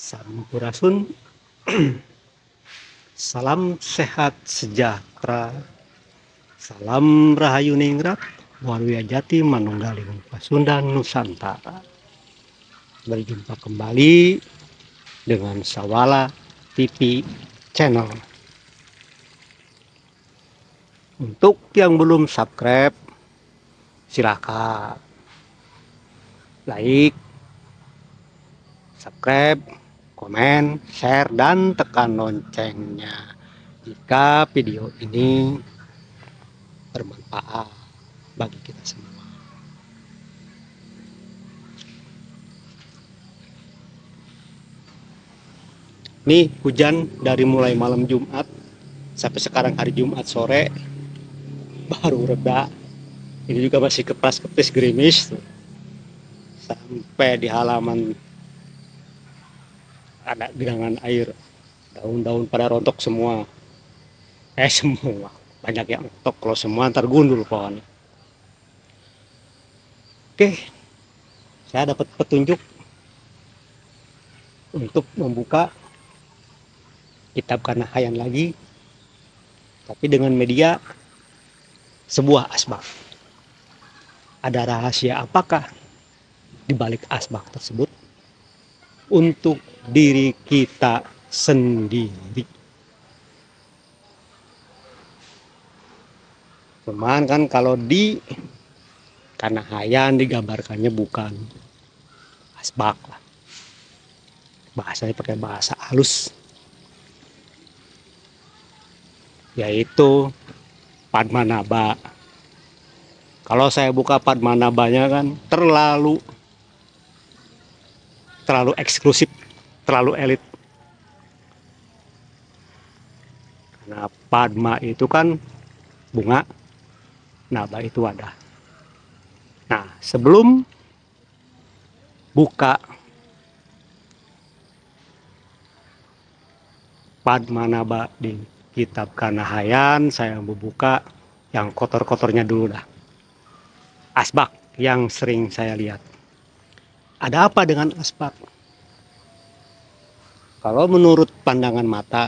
Sampurasun, salam sehat sejahtera, salam rahayu ningrat, waluya jati manunggaling Pasundan Nusantara. Berjumpa kembali dengan Sawala TV Channel. Untuk yang belum subscribe, silakan like, subscribe, komen, share, dan tekan loncengnya jika video ini bermanfaat bagi kita semua. Nih hujan dari mulai malam Jumat sampai sekarang hari Jumat sore baru reda. Ini juga masih kepras-kepris gerimis tuh. Sampai di halaman ada genangan air, daun-daun pada rontok semua. Semua banyak yang rontok, kalau semua ntar gundul pohonnya. Oke, saya dapat petunjuk untuk membuka kitab Kanahayan lagi, tapi dengan media sebuah asbak. Ada rahasia apakah di balik asbak tersebut untuk diri kita sendiri? Cuman kan kalau di Kanahayan digambarkannya bukan asbak lah, bahasanya pakai bahasa halus, yaitu Padmanaba. Kalau saya buka Padmanabanya kan terlalu eksklusif, terlalu elit. Karena Padma itu kan bunga, Naba itu wadah. Nah, sebelum buka Padmanaba di kitab Kanahayan, saya membuka yang kotor-kotornya dulu dah. Asbak yang sering saya lihat. Ada apa dengan asbak? Kalau menurut pandangan mata,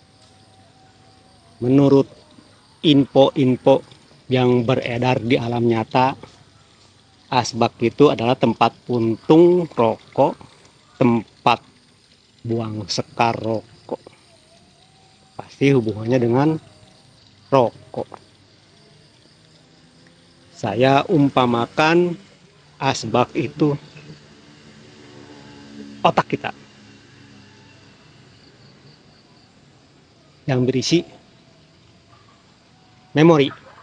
menurut info-info yang beredar di alam nyata, asbak itu adalah tempat puntung rokok, tempat buang sekar rokok. Pasti hubungannya dengan rokok. Saya umpamakan asbak itu otak kita yang berisi memori.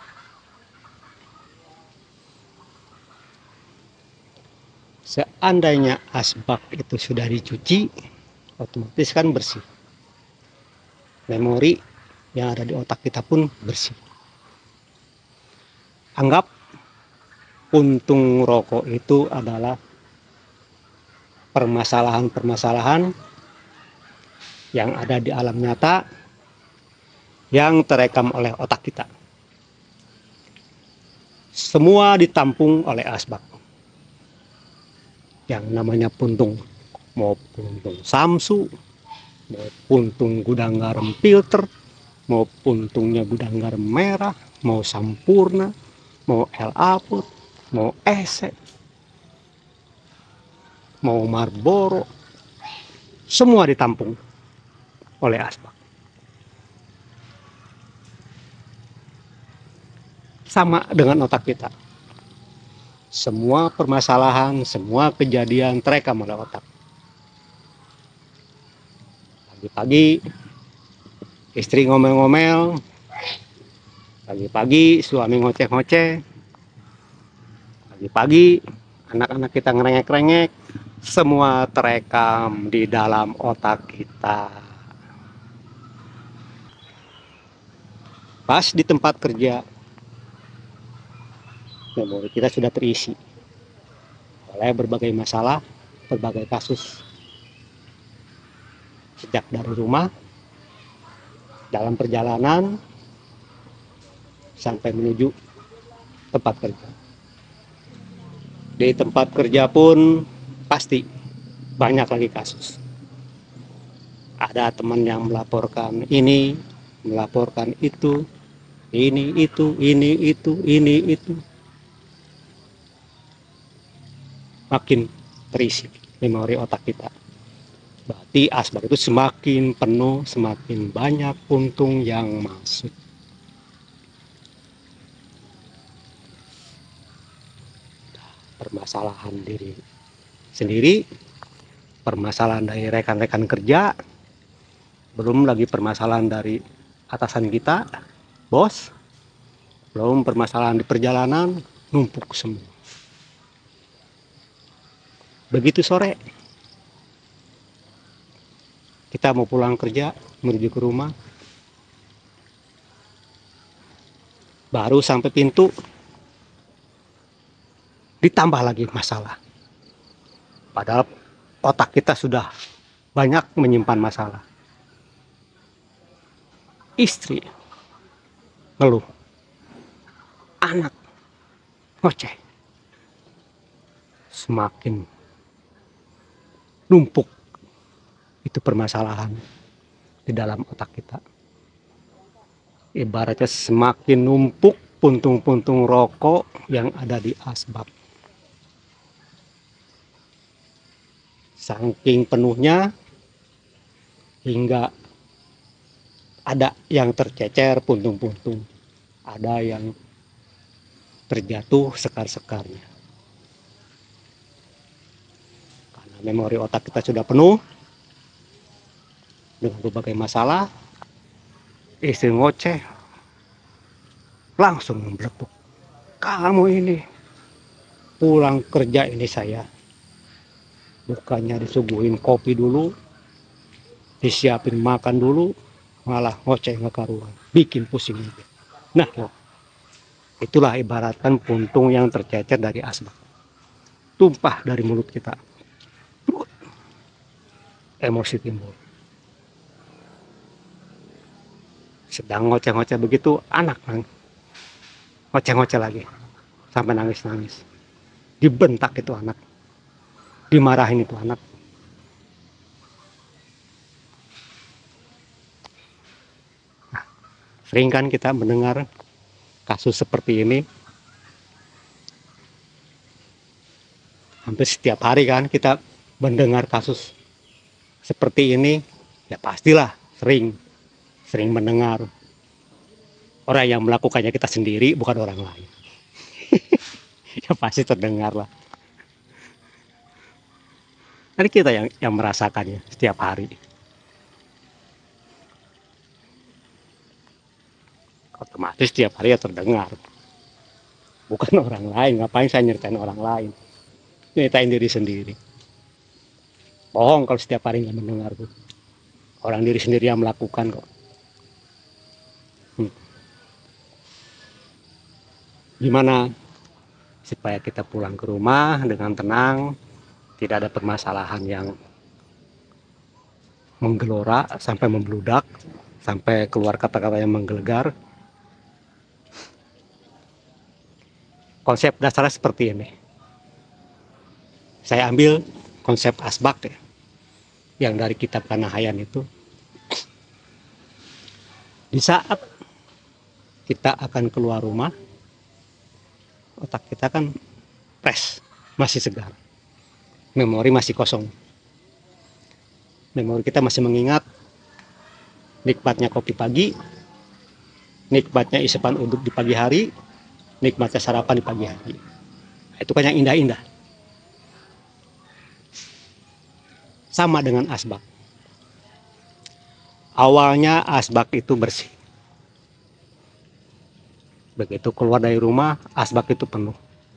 Seandainya asbak itu sudah dicuci, otomatis kan bersih. Memori yang ada di otak kita pun bersih. Anggap puntung rokok itu adalah permasalahan-permasalahan yang ada di alam nyata yang terekam oleh otak kita. Semua ditampung oleh asbak. Yang namanya puntung, mau puntung samsu, mau puntung gudang garam filter, mau puntungnya gudang garam merah, mau sampurna, mau El Aput, mau Ese, mau Marlboro, semua ditampung oleh asbak. Sama dengan otak kita. Semua permasalahan, semua kejadian terekam oleh otak. Pagi-pagi istri ngomel-ngomel, pagi-pagi suami ngoceh-ngoceh, pagi-pagi anak-anak kita ngerengek-rengek, semua terekam di dalam otak kita. Pas di tempat kerja, memori kita sudah terisi oleh berbagai masalah, berbagai kasus. Sejak dari rumah, dalam perjalanan, sampai menuju tempat kerja. Di tempat kerja pun pasti banyak lagi kasus. Ada teman yang melaporkan ini, melaporkan itu, ini itu, ini itu, ini itu. Makin terisi memori otak kita. Berarti asbak itu semakin penuh, semakin banyak puntung yang masuk. Permasalahan diri sendiri, permasalahan dari rekan-rekan kerja, belum lagi permasalahan dari atasan kita, bos, belum permasalahan di perjalanan, numpuk semua. Begitu sore, kita mau pulang kerja, menuju ke rumah, baru sampai pintu, ditambah lagi masalah. Padahal otak kita sudah banyak menyimpan masalah. Istri ngeluh, anak ngoceh, semakin numpuk itu permasalahan di dalam otak kita. Ibaratnya semakin numpuk puntung-puntung rokok yang ada di asbak. Saking penuhnya hingga ada yang tercecer puntung-puntung, ada yang terjatuh sekar-sekarnya. Karena memori otak kita sudah penuh dengan berbagai masalah, istri ngoceh, langsung membeletuk. Kamu ini pulang kerja ini saya, bukannya disuguhin kopi dulu, disiapin makan dulu, malah ngoceh nggak karuan, bikin pusing aja. Nah, itulah ibaratkan puntung yang tercecer dari asbak, tumpah dari mulut kita, emosi timbul. Sedang ngoceh-ngoceh begitu, anak ngoceh-ngoceh lagi sampai nangis-nangis, dibentak itu anak, dimarahin itu anak. Nah, sering kan kita mendengar kasus seperti ini, hampir setiap hari kan kita mendengar kasus seperti ini. Ya pastilah sering mendengar. Orang yang melakukannya kita sendiri, bukan orang lain. Ya pasti terdengar lah. Nanti kita yang merasakannya setiap hari. Otomatis setiap hari ya terdengar. Bukan orang lain. Ngapain saya nyeritain orang lain? Nyeritain diri sendiri. Bohong kalau setiap hari nggak mendengar tuh. Orang diri sendiri yang melakukan kok. Gimana supaya kita pulang ke rumah dengan tenang, tidak ada permasalahan yang menggelora sampai membludak, sampai keluar kata-kata yang menggelegar. Konsep dasarnya seperti ini. Saya ambil konsep asbak ya, yang dari kitab Kanahayan itu. Di saat kita akan keluar rumah, otak kita kan fresh, masih segar, memori masih kosong, memori kita masih mengingat nikmatnya kopi pagi, nikmatnya isapan uduk di pagi hari, nikmatnya sarapan di pagi hari. Itu kan yang indah-indah. Sama dengan asbak, awalnya asbak itu bersih, begitu keluar dari rumah asbak itu penuh.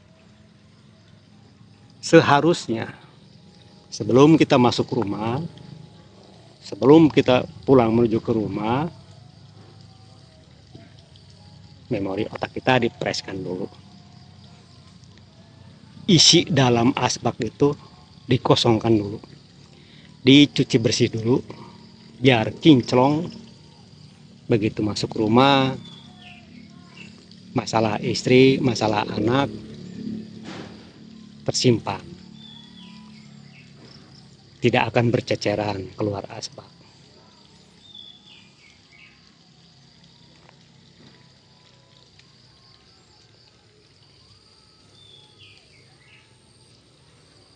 Seharusnya sebelum kita masuk rumah, sebelum kita pulang menuju ke rumah, memori otak kita dipreskan dulu, isi dalam asbak itu dikosongkan dulu, dicuci bersih dulu biar kinclong. Begitu masuk rumah, masalah istri, masalah anak tersimpan, tidak akan berceceran keluar asbak.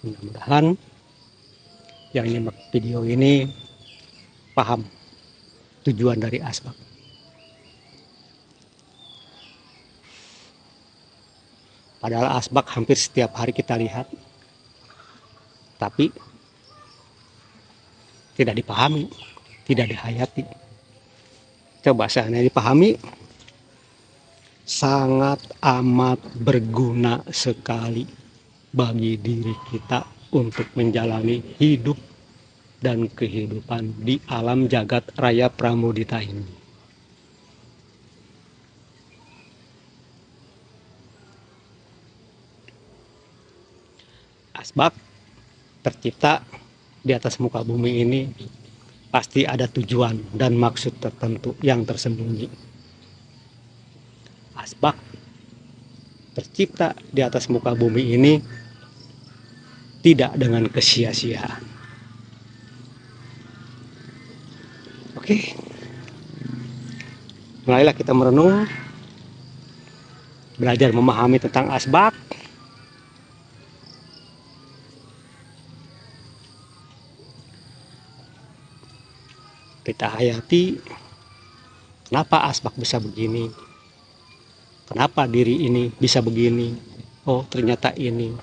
Mudah-mudahan yang nyimak video ini paham tujuan dari asbak. Padahal asbak hampir setiap hari kita lihat, tapi tidak dipahami, tidak dihayati. Coba seandainya dipahami, sangat amat berguna sekali bagi diri kita untuk menjalani hidup dan kehidupan di alam jagat raya Pramudita ini. Asbak tercipta di atas muka bumi ini pasti ada tujuan dan maksud tertentu yang tersembunyi. Asbak tercipta di atas muka bumi ini tidak dengan kesia-siaan. Oke, mulailah kita merenung, belajar memahami tentang asbak. Kita hayati kenapa asbak bisa begini, kenapa diri ini bisa begini. Oh, ternyata ini.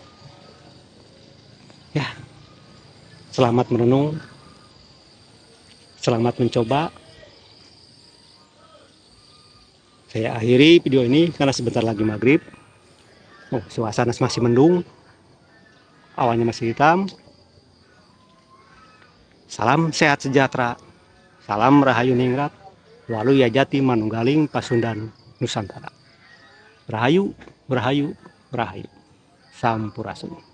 Ya, selamat merenung, selamat mencoba. Saya akhiri video ini karena sebentar lagi maghrib. Oh, suasana masih mendung, awannya masih hitam. Salam sehat sejahtera, salam rahayu ningrat, walu yajati manunggaling pasundan Nusantara. Rahayu, rahayu, rahayu. Sampurasun.